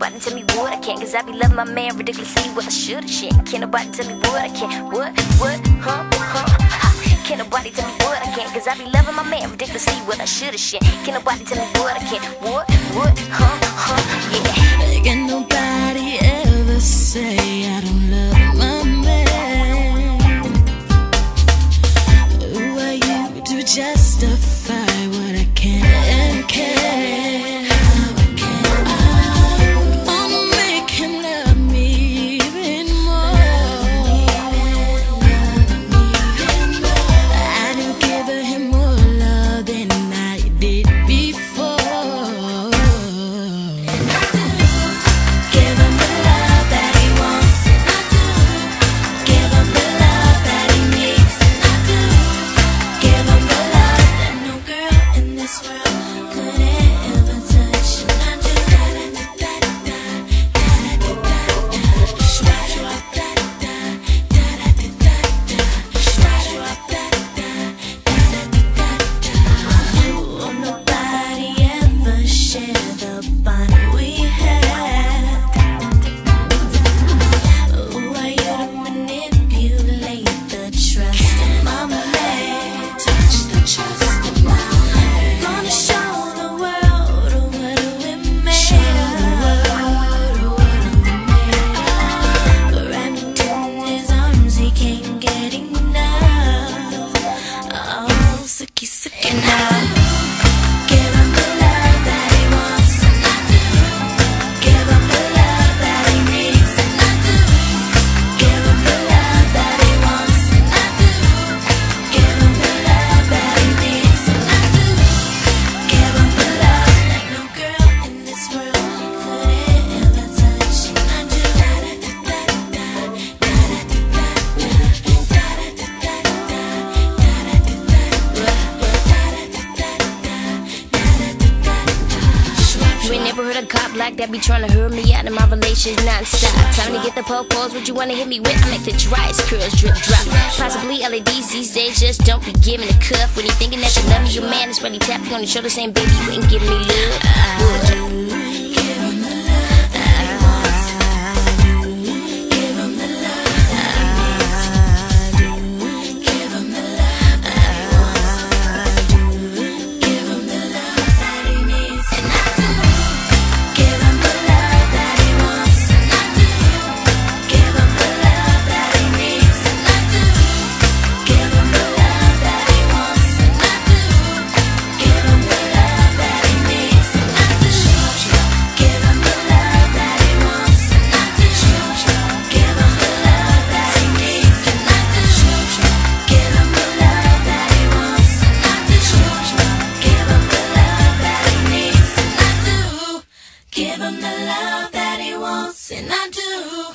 nobody tell me what I can't, cause I be loving my man ridiculously. What I shoulda shit. Can't nobody tell me what I can't. What, huh, ha. Can't nobody tell me what I can't, cause I be loving my man ridiculously. What I shoulda shit. Can't nobody tell me what I can't. What, huh, yeah. Can nobody ever say I don't love my man? Who are you to justify what I can and can't? Never heard a cop like that be trying to hurt me out of my relations non-stop. Time to get the po-pos, what you wanna hit me with? I make the driest curls drip drop. Possibly LEDs these days just don't be giving a cuff. When you thinking that you love me, your man is when he tap you on the shoulder saying, baby, you ain't giving me love. Give him the love that he wants, and I do.